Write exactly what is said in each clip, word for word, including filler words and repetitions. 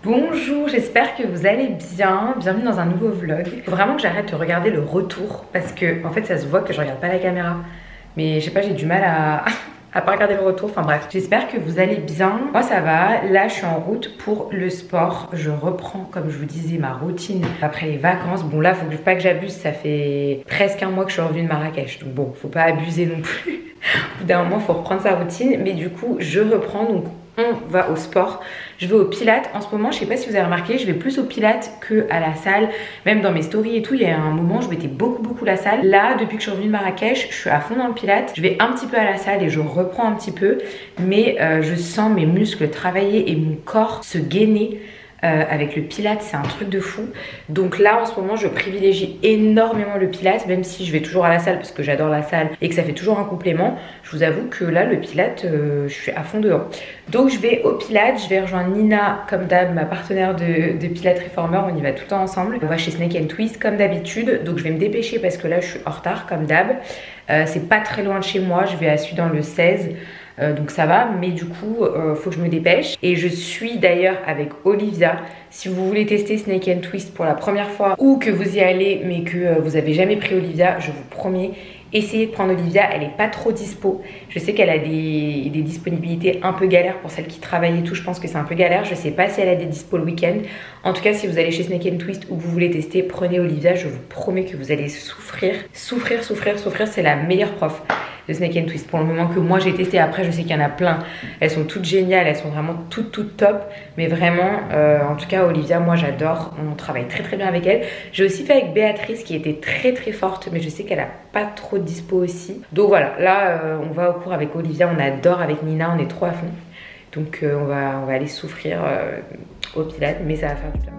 Bonjour, j'espère que vous allez bien. Bienvenue dans un nouveau vlog. Faut vraiment que j'arrête de regarder le retour parce que en fait ça se voit que je regarde pas la caméra. Mais je sais pas, j'ai du mal à... à pas regarder le retour, enfin bref. J'espère que vous allez bien. Moi ça va, là je suis en route pour le sport. Je reprends, comme je vous disais, ma routine après les vacances. Bon là, faut pas que j'abuse, ça fait presque un mois que je suis revenue de Marrakech. Donc bon, faut pas abuser non plus. Au bout d'un moment, faut reprendre sa routine. Mais du coup, je reprends, donc on va au sport. Je vais au pilates. En ce moment, je sais pas si vous avez remarqué, je vais plus au pilates que à la salle. Même dans mes stories et tout, il y a un moment, je mettais beaucoup beaucoup la salle. Là, depuis que je suis revenue de Marrakech, je suis à fond dans le pilates. Je vais un petit peu à la salle et je reprends un petit peu. Mais euh, je sens mes muscles travailler et mon corps se gainer. Euh, avec le pilates, c'est un truc de fou. Donc là en ce moment je privilégie énormément le pilates, même si je vais toujours à la salle parce que j'adore la salle et que ça fait toujours un complément. Je vous avoue que là le pilates, euh, je suis à fond dedans. Donc je vais au pilates, je vais rejoindre Nina comme d'hab, ma partenaire de, de Pilates Reformer. On y va tout le temps ensemble. On va chez Snake and Twist comme d'habitude. Donc je vais me dépêcher parce que là je suis en retard comme d'hab. euh, C'est pas très loin de chez moi, je vais à Celui dans le seize. Euh, donc ça va, mais du coup euh, faut que je me dépêche. Et je suis d'ailleurs avec Olivia. Si vous voulez tester Snake and Twist pour la première fois ou que vous y allez mais que euh, vous avez jamais pris Olivia, je vous promets, essayez de prendre Olivia. Elle est pas trop dispo. Je sais qu'elle a des, des disponibilités un peu galères pour celles qui travaillent et tout. Je pense que c'est un peu galère. Je sais pas si elle a des dispo le week-end. En tout cas, si vous allez chez Snake and Twist ou que vous voulez tester, prenez Olivia. Je vous promets que vous allez souffrir, souffrir, souffrir, souffrir. C'est la meilleure prof de Snake and Twist pour le moment que moi j'ai testé. Après je sais qu'il y en a plein, elles sont toutes géniales, elles sont vraiment toutes toutes top, mais vraiment euh, en tout cas Olivia, moi j'adore, on travaille très très bien avec elle. J'ai aussi fait avec Béatrice qui était très très forte, mais je sais qu'elle a pas trop de dispo aussi. Donc voilà, là euh, on va au cours avec Olivia, on adore avec Nina, on est trop à fond. Donc euh, on, va, on va aller souffrir euh, au pilates, mais ça va faire du bien.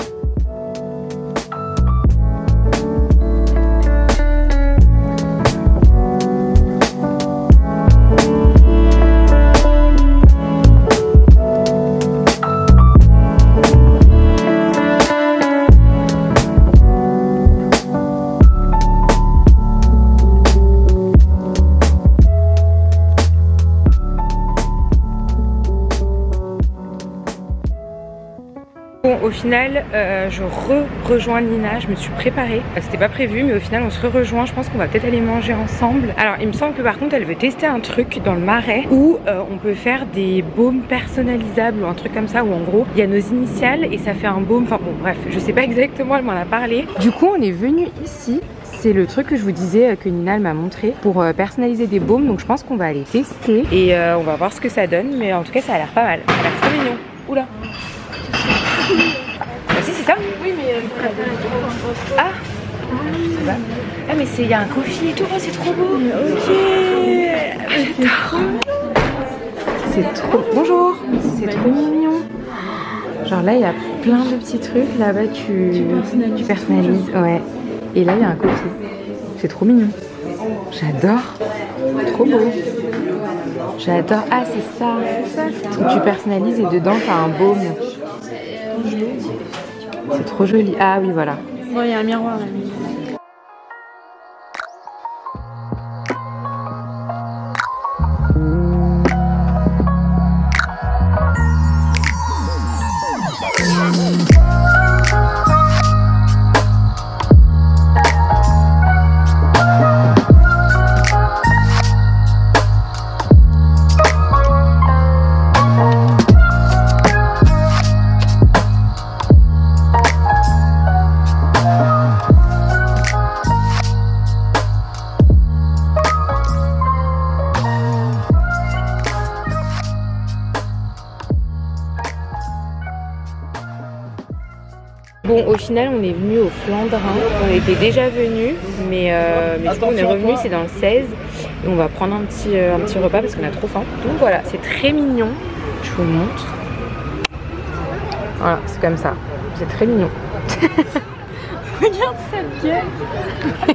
Bon, au final, euh, je re-rejoins Nina, je me suis préparée. C'était pas prévu, mais au final, on se re-rejoint. Je pense qu'on va peut-être aller manger ensemble. Alors, il me semble que par contre, elle veut tester un truc dans le Marais où euh, on peut faire des baumes personnalisables ou un truc comme ça, où en gros, il y a nos initiales et ça fait un baume. Enfin bon, bref, je sais pas exactement, elle m'en a parlé. Du coup, on est venu ici. C'est le truc que je vous disais que Nina m'a montré pour euh, personnaliser des baumes. Donc, je pense qu'on va aller tester et euh, on va voir ce que ça donne. Mais en tout cas, ça a l'air pas mal. Ça a l'air trop mignon. Oula. Ah si c'est ça. Oui mais ah ça va. Ah mais c'est il y a un coffee et tout, oh, c'est trop beau. Ok. C'est trop. Bonjour. C'est trop mignon. Genre là il y a plein de petits trucs. Là-bas tu tu personnalises. Ouais. Et là il y a un coffee. C'est trop mignon. J'adore. Trop beau. J'adore. Ah c'est ça. Donc tu personnalises et dedans t'as un baume. C'est trop joli. Ah oui, voilà. Bon, il y a un miroir là. Bon, au final, on est venu au Flandrin. On était déjà venu, mais, euh, mais du coup, on est revenu, c'est dans le seize. Et on va prendre un petit, euh, un petit repas parce qu'on a trop faim. Donc voilà, c'est très mignon. Je vous montre. Voilà, c'est comme ça. C'est très mignon. Regarde cette gueule.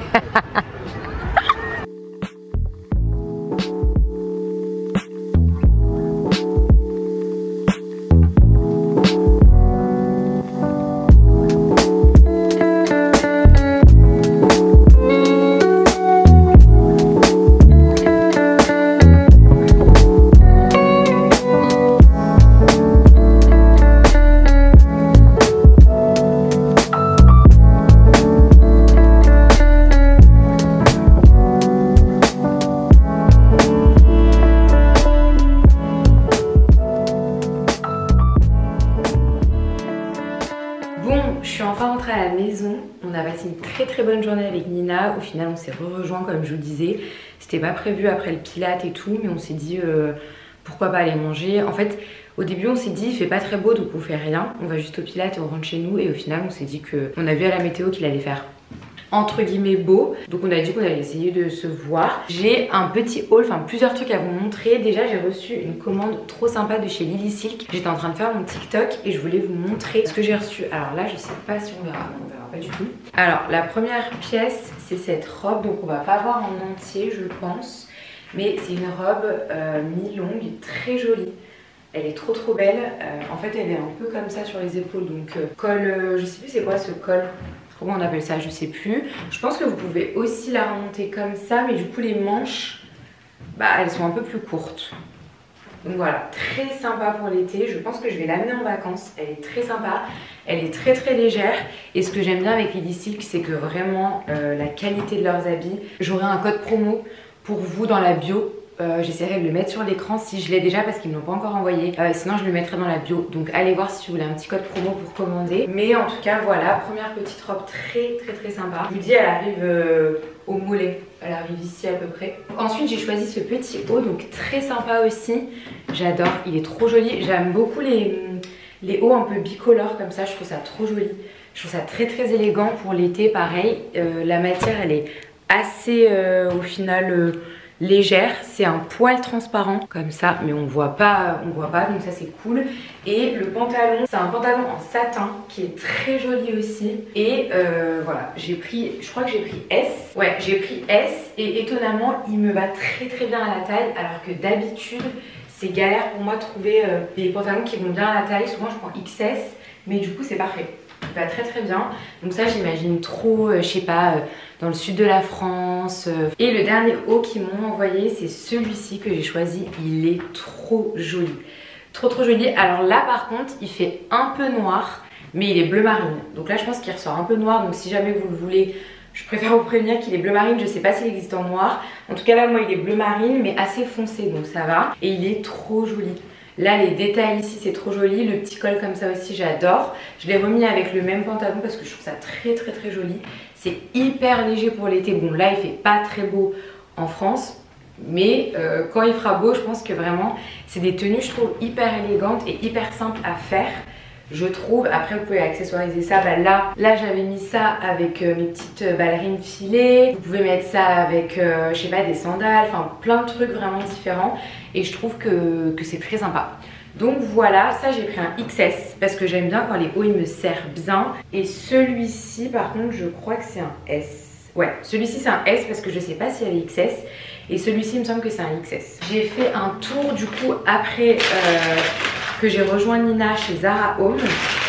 rentrée à la maison, on a passé une très très bonne journée avec Nina. Au final on s'est re-rejoint comme je vous disais. C'était pas prévu après le pilate et tout, mais on s'est dit euh, pourquoi pas aller manger. En fait au début on s'est dit il fait pas très beau donc on fait rien, on va juste au pilate et on rentre chez nous. Et au final on s'est dit que on a vu à la météo qu'il allait faire entre guillemets beau, donc on a dit qu'on allait essayer de se voir. J'ai un petit haul, enfin plusieurs trucs à vous montrer. Déjà j'ai reçu une commande trop sympa de chez Lily Silk. J'étais en train de faire mon TikTok et je voulais vous montrer ce que j'ai reçu. Alors là je sais pas si on verra, on verra pas du tout. Alors la première pièce c'est cette robe, donc on va pas voir en entier je pense, mais c'est une robe euh, mi-longue, très jolie. Elle est trop trop belle, euh, en fait elle est un peu comme ça sur les épaules, donc euh, col, euh, je sais plus c'est quoi ce col. Comment on appelle ça, je sais plus. Je pense que vous pouvez aussi la remonter comme ça, mais du coup les manches, bah elles sont un peu plus courtes. Donc voilà, très sympa pour l'été. Je pense que je vais l'amener en vacances. Elle est très sympa, elle est très très légère. Et ce que j'aime bien avec Lily Silk, c'est que vraiment euh, la qualité de leurs habits. J'aurai un code promo pour vous dans la bio. Euh, J'essaierai de le mettre sur l'écran si je l'ai déjà parce qu'ils ne l'ont pas encore envoyé. Euh, sinon je le mettrai dans la bio. Donc allez voir si vous voulez un petit code promo pour commander. Mais en tout cas voilà, première petite robe très très très sympa. Je vous dis elle arrive euh, au mollet. Elle arrive ici à peu près. Ensuite j'ai choisi ce petit haut, donc très sympa aussi. J'adore, il est trop joli. J'aime beaucoup les, les hauts un peu bicolores comme ça, je trouve ça trop joli. Je trouve ça très très élégant pour l'été pareil. Euh, la matière elle est assez euh, au final... Euh, légère, c'est un poil transparent comme ça, mais on voit pas, on voit pas, donc ça c'est cool. Et le pantalon, c'est un pantalon en satin qui est très joli aussi. Et euh, voilà, j'ai pris, je crois que j'ai pris S. Ouais, j'ai pris S et étonnamment, il me va très très bien à la taille, alors que d'habitude, c'est galère pour moi de trouver euh, des pantalons qui vont bien à la taille. Souvent, je prends X S, mais du coup, c'est parfait. Il va très très bien. Donc ça, j'imagine trop, euh, je sais pas, euh, dans le sud de la France. Euh. Et le dernier haut qu'ils m'ont envoyé, c'est celui-ci que j'ai choisi. Il est trop joli. Trop trop joli. Alors là, par contre, il fait un peu noir, mais il est bleu marine. Donc là, je pense qu'il ressort un peu noir. Donc si jamais vous le voulez, je préfère vous prévenir qu'il est bleu marine. Je sais pas s'il existe en noir. En tout cas, là, moi, il est bleu marine, mais assez foncé. Donc ça va. Et il est trop joli. Là les détails ici c'est trop joli, le petit col comme ça aussi j'adore. Je l'ai remis avec le même pantalon parce que je trouve ça très très très joli. C'est hyper léger pour l'été. Bon là il fait pas très beau en France, mais euh, quand il fera beau je pense que vraiment c'est des tenues je trouve hyper élégantes et hyper simples à faire. Je trouve, après vous pouvez accessoiriser ça, bah là, là j'avais mis ça avec euh, mes petites euh, ballerines filées. Vous pouvez mettre ça avec, euh, je sais pas, des sandales, enfin plein de trucs vraiment différents. Et je trouve que, que c'est très sympa. Donc voilà, ça j'ai pris un X S parce que j'aime bien quand les hauts ils me serrent bien. Et celui-ci par contre je crois que c'est un S. Ouais, celui-ci c'est un S parce que je sais pas s'il y avait X S. Et celui-ci il me semble que c'est un X S. J'ai fait un tour du coup après... Euh, que j'ai rejoint Nina chez Zara Home.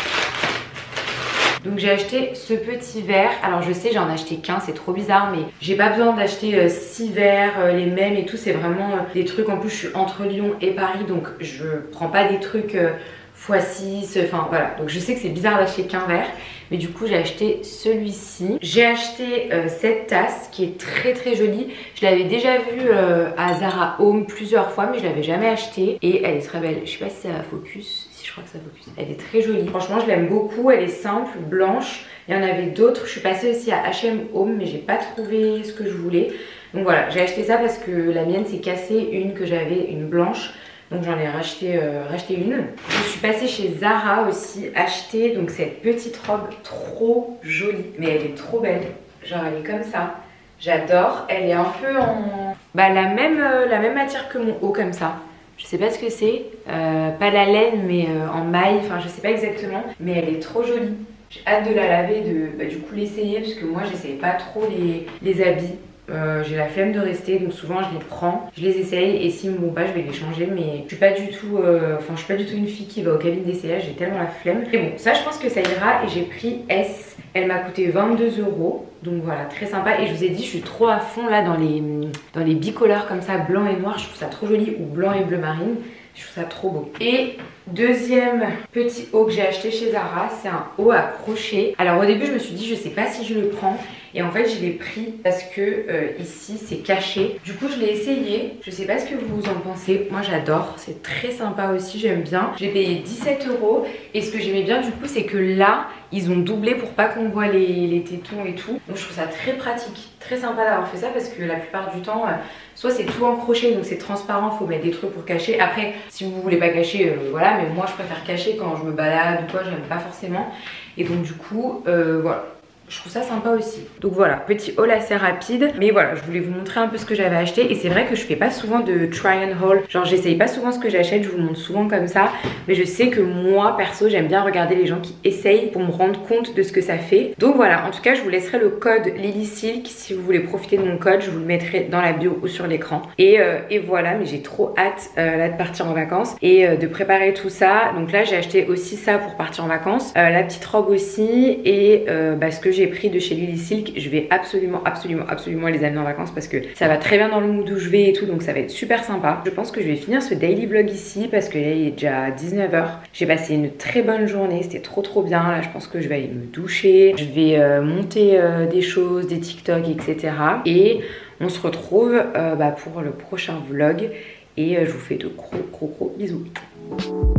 Donc j'ai acheté ce petit verre. Alors je sais j'en ai acheté qu'un, c'est trop bizarre, mais j'ai pas besoin d'acheter six verres euh, les mêmes et tout. C'est vraiment euh, des trucs, en plus je suis entre Lyon et Paris, donc je prends pas des trucs euh, fois six, enfin voilà. Donc je sais que c'est bizarre d'acheter qu'un verre, mais du coup j'ai acheté celui-ci. J'ai acheté euh, cette tasse qui est très très jolie. Je l'avais déjà vue euh, à Zara Home plusieurs fois, mais je l'avais jamais achetée. Et elle est très belle. Je sais pas si ça focus. Si, je crois que ça focus. Elle est très jolie. Franchement je l'aime beaucoup. Elle est simple, blanche. Il y en avait d'autres. Je suis passée aussi à H et M Home, mais j'ai pas trouvé ce que je voulais. Donc voilà, j'ai acheté ça parce que la mienne s'est cassée. Une que j'avais, une blanche. Donc j'en ai racheté, euh, racheté une. Je suis passée chez Zara aussi, acheter donc cette petite robe trop jolie. Mais elle est trop belle. Genre elle est comme ça. J'adore. Elle est un peu en... Bah la même, euh, la même matière que mon haut comme ça. Je sais pas ce que c'est. Euh, pas la laine mais euh, en maille. Enfin je sais pas exactement. Mais elle est trop jolie. J'ai hâte de la laver, de bah, du coup l'essayer. Parce que moi j'essaye pas trop les, les habits. Euh, j'ai la flemme de rester, donc souvent je les prends, je les essaye et s'ils me vont pas je vais les changer. Mais je suis pas du tout, euh, enfin je suis pas du tout une fille qui va aux cabines d'essayage, j'ai tellement la flemme. Et bon, ça je pense que ça ira. Et j'ai pris S, elle m'a coûté vingt-deux euros, donc voilà, très sympa. Et je vous ai dit, je suis trop à fond là dans les, dans les bicolores comme ça, blanc et noir, je trouve ça trop joli, ou blanc et bleu marine. Je trouve ça trop beau. Et deuxième petit haut que j'ai acheté chez Zara, c'est un haut à crochet. Alors au début je me suis dit je sais pas si je le prends. Et en fait je l'ai pris parce que euh, ici c'est caché. Du coup je l'ai essayé, je sais pas ce que vous en pensez. Moi j'adore, c'est très sympa aussi, j'aime bien. J'ai payé dix-sept euros et ce que j'aimais bien du coup c'est que là ils ont doublé pour pas qu'on voit les, les tétons et tout. Donc je trouve ça très pratique, très sympa d'avoir fait ça parce que la plupart du temps, euh, soit c'est tout en crochet donc c'est transparent, faut mettre des trucs pour cacher. Après si vous voulez pas cacher, euh, voilà, mais moi je préfère cacher quand je me balade ou quoi, j'aime pas forcément. Et donc du coup, euh, voilà. Je trouve ça sympa aussi. Donc voilà, petit haul assez rapide. Mais voilà, je voulais vous montrer un peu ce que j'avais acheté. Et c'est vrai que je fais pas souvent de try and haul. Genre j'essaye pas souvent ce que j'achète, je vous montre souvent comme ça. Mais je sais que moi, perso, j'aime bien regarder les gens qui essayent pour me rendre compte de ce que ça fait. Donc voilà, en tout cas, je vous laisserai le code LilySilk. Si vous voulez profiter de mon code, je vous le mettrai dans la bio ou sur l'écran. Et, euh, et voilà, mais j'ai trop hâte euh, là de partir en vacances et euh, de préparer tout ça. Donc là, j'ai acheté aussi ça pour partir en vacances. Euh, la petite robe aussi et euh, bah, ce que j'ai j'ai pris de chez LilySilk, je vais absolument absolument absolument les amener en vacances parce que ça va très bien dans le mood où je vais et tout, donc ça va être super sympa. Je pense que je vais finir ce daily vlog ici parce que là il est déjà dix-neuf heures. J'ai passé une très bonne journée, c'était trop trop bien. Là je pense que je vais aller me doucher, je vais euh, monter euh, des choses, des TikTok, etc. Et on se retrouve euh, bah, pour le prochain vlog et euh, je vous fais de gros gros gros bisous.